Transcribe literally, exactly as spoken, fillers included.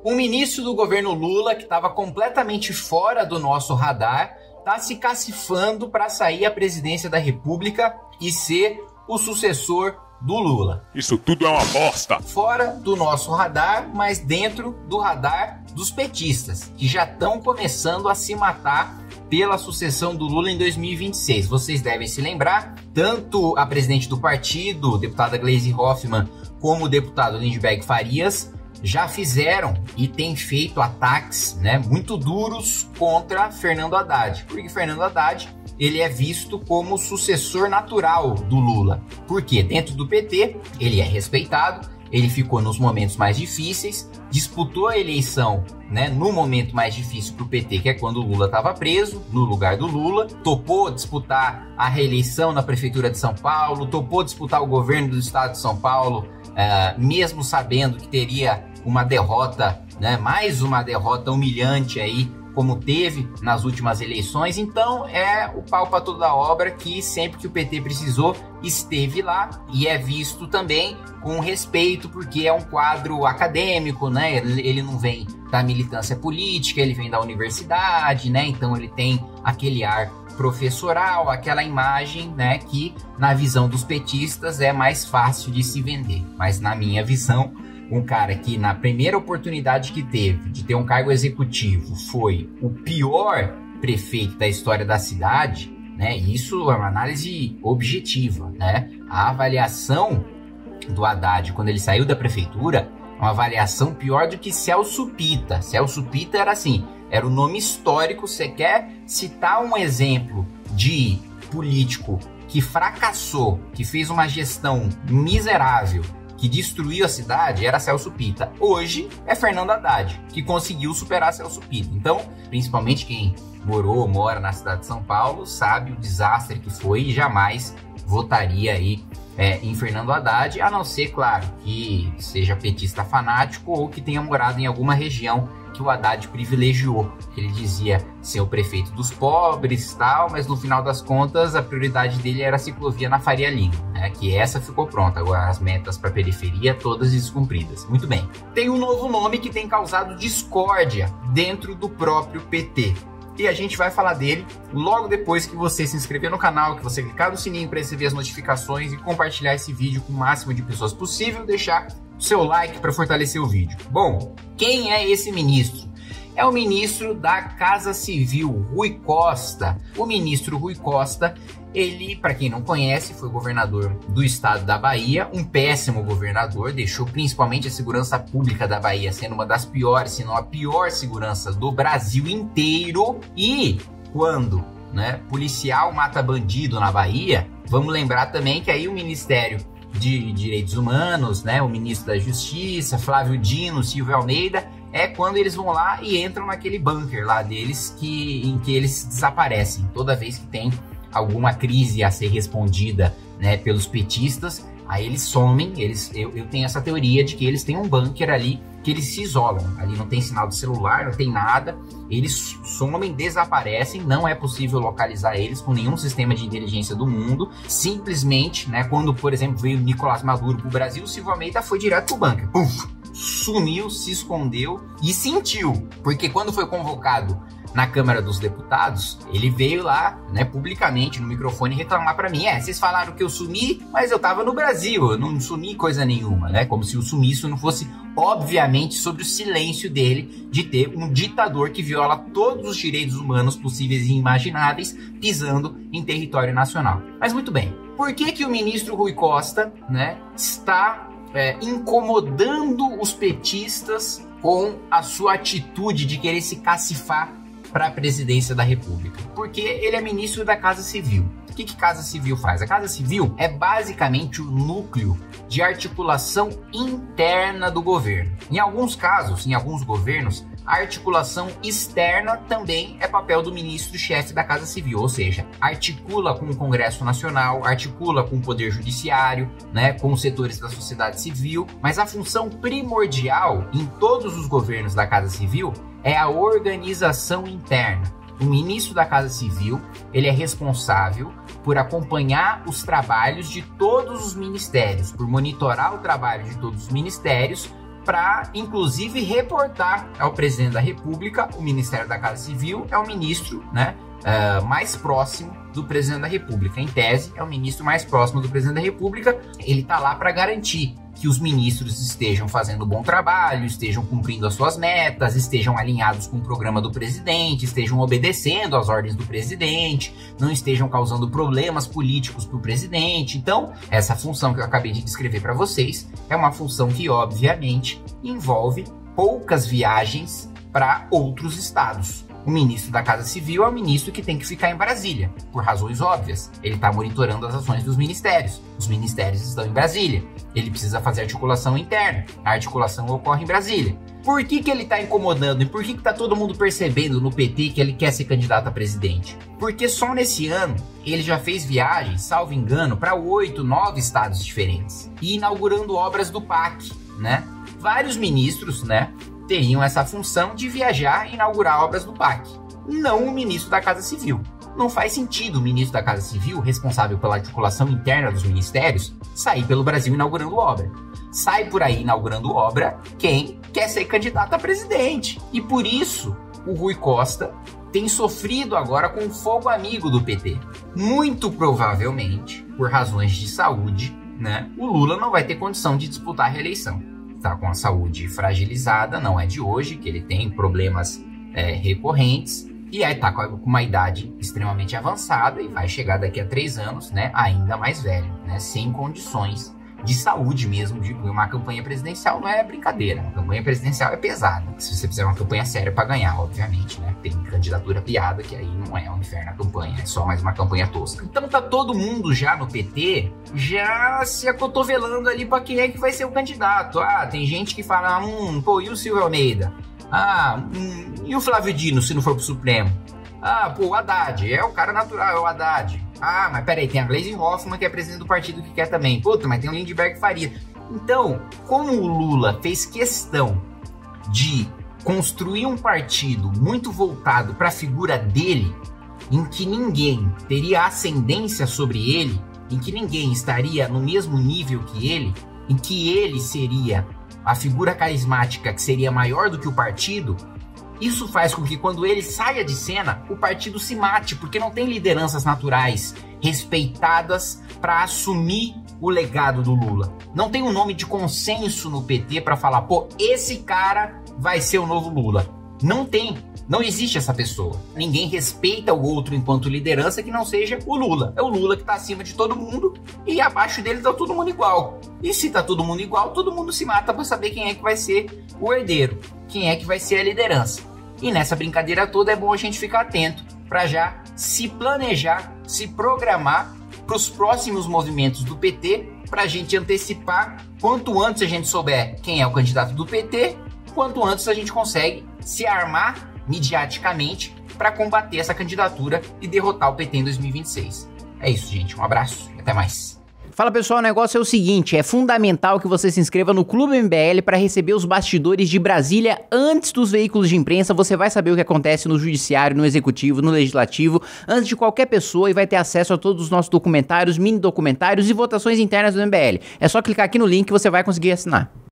Um ministro do governo Lula, que estava completamente fora do nosso radar, está se cacifando para sair à presidência da República e ser o sucessor do Lula. Isso tudo é uma bosta! Fora do nosso radar, mas dentro do radar dos petistas, que já estão começando a se matar pela sucessão do Lula em dois mil e vinte e seis. Vocês devem se lembrar, tanto a presidente do partido, deputada Gleisi Hoffmann, como o deputado Lindbergh Farias, já fizeram e têm feito ataques, né, muito duros contra Fernando Haddad. Porque Fernando Haddad, ele é visto como o sucessor natural do Lula. Porque dentro do P T, ele é respeitado, ele ficou nos momentos mais difíceis, disputou a eleição, né, no momento mais difícil para o P T, que é quando o Lula estava preso, no lugar do Lula, topou disputar a reeleição na Prefeitura de São Paulo, topou disputar o governo do estado de São Paulo, uh, mesmo sabendo que teria uma derrota, né, mais uma derrota humilhante aí, como teve nas últimas eleições. Então é o pau para toda a obra, que sempre que o P T precisou esteve lá, e é visto também com respeito porque é um quadro acadêmico, né? Ele não vem da militância política, ele vem da universidade, né? Então ele tem aquele ar professoral, aquela imagem, né, que na visão dos petistas é mais fácil de se vender. Mas na minha visão, um cara que na primeira oportunidade que teve de ter um cargo executivo foi o pior prefeito da história da cidade, né? Isso é uma análise objetiva, né? A avaliação do Haddad quando ele saiu da prefeitura é uma avaliação pior do que Celso Pitta. Celso Pitta era assim, era o nome histórico. Você quer citar um exemplo de político que fracassou, que fez uma gestão miserável, que destruiu a cidade, era Celso Pitta. Hoje é Fernando Haddad, que conseguiu superar Celso Pitta. Então, principalmente quem morou, mora na cidade de São Paulo, sabe o desastre que foi e jamais votaria aí é, em Fernando Haddad, a não ser, claro, que seja petista fanático ou que tenha morado em alguma região que o Haddad privilegiou. Ele dizia ser o prefeito dos pobres e tal, mas no final das contas a prioridade dele era a ciclovia na Faria Lima, né? Que essa ficou pronta. Agora as metas para a periferia todas descumpridas. Muito bem. Tem um novo nome que tem causado discórdia dentro do próprio P T. E a gente vai falar dele logo depois que você se inscrever no canal, que você clicar no sininho para receber as notificações e compartilhar esse vídeo com o máximo de pessoas possível, deixar o seu like para fortalecer o vídeo. Bom, quem é esse ministro? É o ministro da Casa Civil, Rui Costa. O ministro Rui Costa, ele, para quem não conhece, foi governador do estado da Bahia, um péssimo governador, deixou principalmente a segurança pública da Bahia sendo uma das piores, se não a pior segurança do Brasil inteiro. E quando, né, policial mata bandido na Bahia, vamos lembrar também que aí o Ministério de Direitos Humanos, né, o ministro da Justiça, Flávio Dino, Silvio Almeida, é quando eles vão lá e entram naquele bunker lá deles, que, em que eles desaparecem toda vez que tem alguma crise a ser respondida, né, pelos petistas. Aí eles somem, eles, eu, eu tenho essa teoria de que eles têm um bunker ali, que eles se isolam, ali não tem sinal de celular, não tem nada, eles somem, desaparecem, não é possível localizar eles com nenhum sistema de inteligência do mundo. Simplesmente, né, quando, por exemplo, veio Nicolás Maduro pro Brasil, o Silvio Almeida foi direto pro bunker, puf, sumiu, se escondeu e sentiu, porque quando foi convocado na Câmara dos Deputados, ele veio lá, né, publicamente no microfone reclamar para mim, é, vocês falaram que eu sumi, mas eu tava no Brasil, eu não sumi coisa nenhuma, né, como se o sumiço não fosse, obviamente, sobre o silêncio dele de ter um ditador que viola todos os direitos humanos possíveis e imagináveis pisando em território nacional. Mas muito bem, por que que o ministro Rui Costa, né, está é, incomodando os petistas com a sua atitude de querer se cacifar para a presidência da República? Porque ele é ministro da Casa Civil. O que que Casa Civil faz? A Casa Civil é basicamente o núcleo de articulação interna do governo. Em alguns casos, em alguns governos, a articulação externa também é papel do ministro-chefe da Casa Civil, ou seja, articula com o Congresso Nacional, articula com o Poder Judiciário, né, com os setores da sociedade civil, mas a função primordial em todos os governos da Casa Civil é a organização interna. O ministro da Casa Civil, ele é responsável por acompanhar os trabalhos de todos os ministérios, por monitorar o trabalho de todos os ministérios, para, inclusive, reportar ao presidente da República. O Ministério da Casa Civil é o ministro, né, uh, mais próximo do presidente da República. Em tese, é o ministro mais próximo do presidente da República. Ele está lá para garantir que os ministros estejam fazendo um bom trabalho, estejam cumprindo as suas metas, estejam alinhados com o programa do presidente, estejam obedecendo às ordens do presidente, não estejam causando problemas políticos para o presidente. Então, essa função que eu acabei de descrever para vocês é uma função que, obviamente, envolve poucas viagens para outros estados. O ministro da Casa Civil é o ministro que tem que ficar em Brasília, por razões óbvias. Ele está monitorando as ações dos ministérios. Os ministérios estão em Brasília. Ele precisa fazer articulação interna. A articulação ocorre em Brasília. Por que que ele está incomodando e por que que está todo mundo percebendo no P T que ele quer ser candidato a presidente? Porque só nesse ano ele já fez viagens, salvo engano, para oito, nove estados diferentes. E inaugurando obras do P A C, né? Vários ministros, né, teriam essa função de viajar e inaugurar obras do P A C. Não o ministro da Casa Civil. Não faz sentido o ministro da Casa Civil, responsável pela articulação interna dos ministérios, sair pelo Brasil inaugurando obra. Sai por aí inaugurando obra quem quer ser candidato a presidente. E por isso, o Rui Costa tem sofrido agora com o fogo amigo do P T. Muito provavelmente, por razões de saúde, né, o Lula não vai ter condição de disputar a reeleição. Está com a saúde fragilizada, não é de hoje, que ele tem problemas é, recorrentes. E aí tá com uma idade extremamente avançada e vai chegar daqui a três anos, né, ainda mais velho, né, sem condições de saúde mesmo. De uma campanha presidencial não é brincadeira, uma campanha presidencial é pesada. Se você fizer uma campanha séria para ganhar, obviamente, né, tem candidatura piada, que aí não é um inferno a campanha, é só mais uma campanha tosca. Então tá todo mundo já no P T já se acotovelando ali para quem é que vai ser o candidato. Ah, tem gente que fala, hum, pô, e o Silvio Almeida? Ah, hum, e o Flávio Dino, se não for pro Supremo? Ah, pô, o Haddad, é o cara natural, é o Haddad. Ah, mas peraí, tem a Gleisi Hoffmann, que é presidente do partido que quer também. Puta, mas tem o Lindbergh Faria. Então, como o Lula fez questão de construir um partido muito voltado para a figura dele, em que ninguém teria ascendência sobre ele, em que ninguém estaria no mesmo nível que ele, em que ele seria a figura carismática que seria maior do que o partido, isso faz com que quando ele saia de cena, o partido se mate, porque não tem lideranças naturais respeitadas para assumir o legado do Lula. Não tem um nome de consenso no P T para falar, pô, esse cara vai ser o novo Lula. Não tem. Não existe essa pessoa. Ninguém respeita o outro enquanto liderança que não seja o Lula. É o Lula que tá acima de todo mundo e abaixo dele tá todo mundo igual. E se tá todo mundo igual, todo mundo se mata pra saber quem é que vai ser o herdeiro, quem é que vai ser a liderança. E nessa brincadeira toda é bom a gente ficar atento para já se planejar, se programar para os próximos movimentos do P T, para a gente antecipar. Quanto antes a gente souber quem é o candidato do P T, quanto antes a gente consegue se armar midiaticamente para combater essa candidatura e derrotar o P T em dois mil e vinte e seis. É isso, gente. Um abraço e até mais. Fala pessoal, o negócio é o seguinte, é fundamental que você se inscreva no Clube M B L para receber os bastidores de Brasília antes dos veículos de imprensa. Você vai saber o que acontece no judiciário, no executivo, no legislativo, antes de qualquer pessoa, e vai ter acesso a todos os nossos documentários, mini documentários e votações internas do M B L. É só clicar aqui no link que você vai conseguir assinar.